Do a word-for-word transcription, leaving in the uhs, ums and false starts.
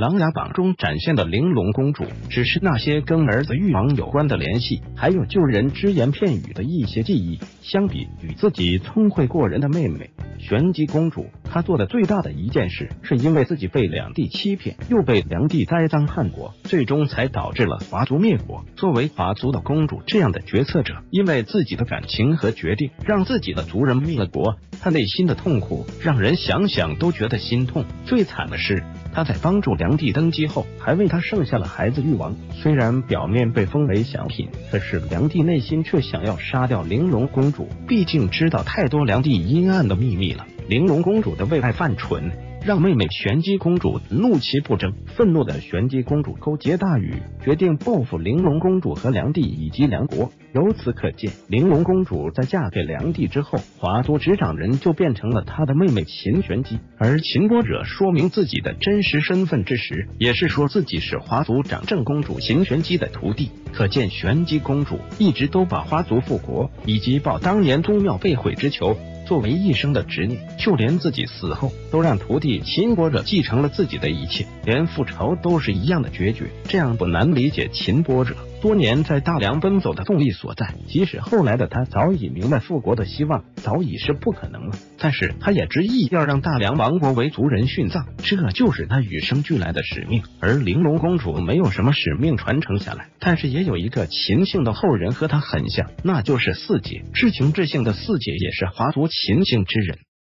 琅琊榜》中展现的玲珑公主，只是那些跟儿子誉王有关的联系，还有救人只言片语的一些记忆。相比与自己聪慧过人的妹妹玄机公主，她做的最大的一件事，是因为自己被两帝欺骗，又被梁帝栽赃叛国，最终才导致了华族灭国。作为华族的公主这样的决策者，因为自己的感情和决定，让自己的族人灭了国，她内心的痛苦让人想想都觉得心痛。最惨的是，她在帮助梁帝登基后，还为他生下了孩子誉王。虽然表面被封为小品，可是梁帝内心却想要杀掉玲珑公主，毕竟知道太多梁帝阴暗的秘密了。玲珑公主的为爱犯蠢，让妹妹玄机公主怒其不争。愤怒的玄机公主勾结大禹，决定报复玲珑公主和梁帝以及梁国。由此可见，玲珑公主在嫁给梁帝之后，华族执掌人就变成了她的妹妹秦玄机。而秦波者说明自己的真实身份之时，也是说自己是华族掌政公主秦玄机的徒弟。可见玄机公主一直都把华族复国以及报当年宗庙被毁之仇作为一生的执念，就连自己死后都让徒弟秦波者继承了自己的一切，连复仇都是一样的决绝。这样不难理解秦波者多年在大梁奔走的动力所在。即使后来的他早已明白复国的希望早已是不可能了，但是他也执意要让大梁亡国为族人殉葬，这就是他与生俱来的使命。而玲珑公主没有什么使命传承下来，但是也有一个秦姓的后人和她很像，那就是四姐。至情至性的四姐也是华族秦姓之人。